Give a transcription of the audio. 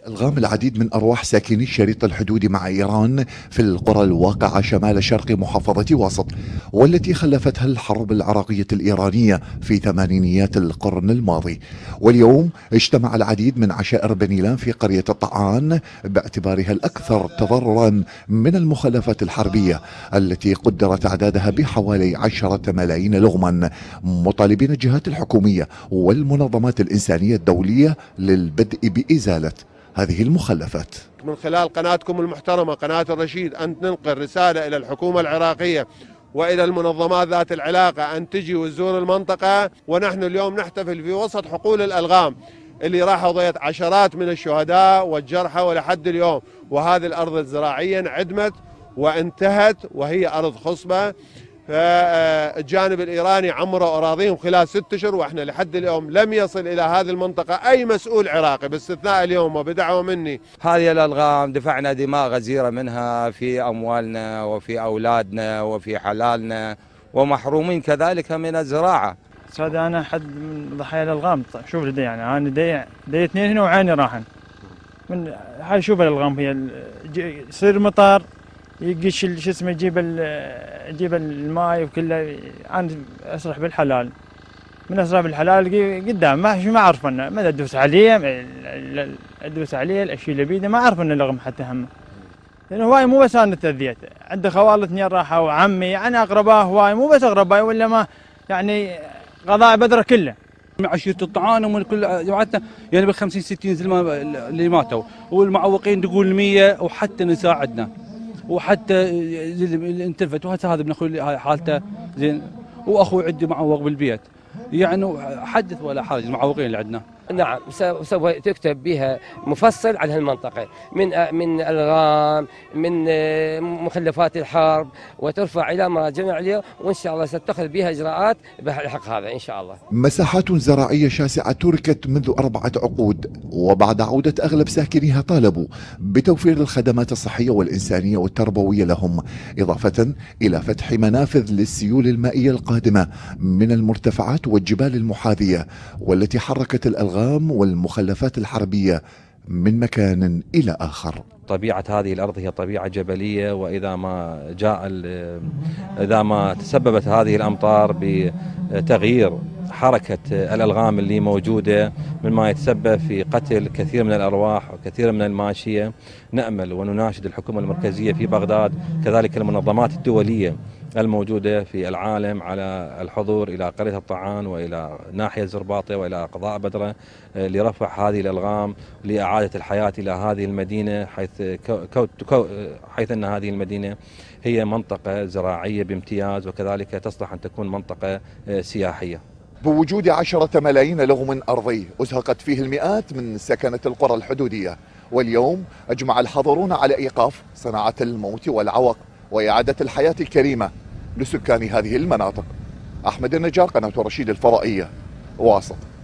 ألغام العديد من أرواح ساكني الشريط الحدودي مع إيران في القرى الواقعة شمال شرق محافظة واسط، والتي خلفتها الحرب العراقية الإيرانية في ثمانينيات القرن الماضي. واليوم اجتمع العديد من عشائر بنيلان في قرية الطعان باعتبارها الأكثر تضررا من المخلفات الحربية التي قدر تعدادها بحوالي 10 ملايين لغما، مطالبين الجهات الحكومية والمنظمات الإنسانية الدولية للبدء بإزالة هذه المخلفات. من خلال قناتكم المحترمة قناة الرشيد أن تنقل رسالة إلى الحكومة العراقية وإلى المنظمات ذات العلاقة أن تجي وتزور المنطقة. ونحن اليوم نحتفل في وسط حقول الألغام اللي راح ضيت عشرات من الشهداء والجرحى ولحد اليوم، وهذه الأرض الزراعية انعدمت وانتهت وهي أرض خصبة. فالجانب الإيراني عمروا أراضيهم خلال 6 أشهر، وإحنا لحد اليوم لم يصل إلى هذه المنطقة أي مسؤول عراقي باستثناء اليوم وبدعوة مني. هذه الألغام دفعنا دماء غزيرة منها في أموالنا وفي أولادنا وفي حلالنا، ومحرومين كذلك من الزراعة. استاذ أنا حد من ضحايا الألغام. شوف لدي يعني أنا دي 2 هنا وعيني راحن من هاي. شوف الألغام هي يصير مطر يجيش شو اسمه يجيب الماء وكله. انا اسرح بالحلال، من اسرح بالحلال قدام ما اعرف انه ماذا ادوس عليه الاشياء اللي بيده، ما اعرف انه لغم حتى همه. لانه هواي مو بس انا تاذيت، عنده خوال 2 راحوا وعمي يعني اقرباه هواي، مو بس اقربائي ولا ما يعني قضاء بدره كله. من عشيرة الطعان ومن كل جماعتنا يعني بال50 60 زلمه اللي ماتوا، والمعوقين تقول 100، وحتى نساعدنا وحتى اللي انتلفت. وهسه هذا ابن اخوي حالته زين، واخوي عندي معوق بالبيت، يعني حدث ولا حرج المعوقين اللي عندنا. نعم سوف تكتب بها مفصل عن هالمنطقة من ألغام، من مخلفات الحرب، وترفع إلى مراجع عليا، وإن شاء الله ستتخذ بها إجراءات بحق هذا إن شاء الله. مساحات زراعية شاسعة تركت منذ 4 عقود، وبعد عودة أغلب ساكنيها طالبوا بتوفير الخدمات الصحية والإنسانية والتربوية لهم، إضافة إلى فتح منافذ للسيول المائية القادمة من المرتفعات والجبال المحاذية، والتي حركت الألغام والمخلفات الحربية من مكان إلى آخر. طبيعة هذه الأرض هي طبيعة جبلية، وإذا ما تسببت هذه الأمطار بتغيير حركة الألغام اللي موجودة، مما يتسبب في قتل كثير من الأرواح وكثير من الماشية، نأمل ونناشد الحكومة المركزية في بغداد كذلك المنظمات الدولية الموجودة في العالم على الحضور إلى قرية الطعان وإلى ناحية زرباطة وإلى قضاء بدرة لرفع هذه الألغام لإعادة الحياة إلى هذه المدينة، حيث أن هذه المدينة هي منطقة زراعية بامتياز، وكذلك تصلح أن تكون منطقة سياحية. بوجود 10 ملايين لغم أرضي أزهقت فيه المئات من سكنة القرى الحدودية، واليوم أجمع الحاضرون على إيقاف صناعة الموت والعوق وإعادة الحياة الكريمة لسكان هذه المناطق. أحمد النجار، قناة الرشيد الفضائية، واسط.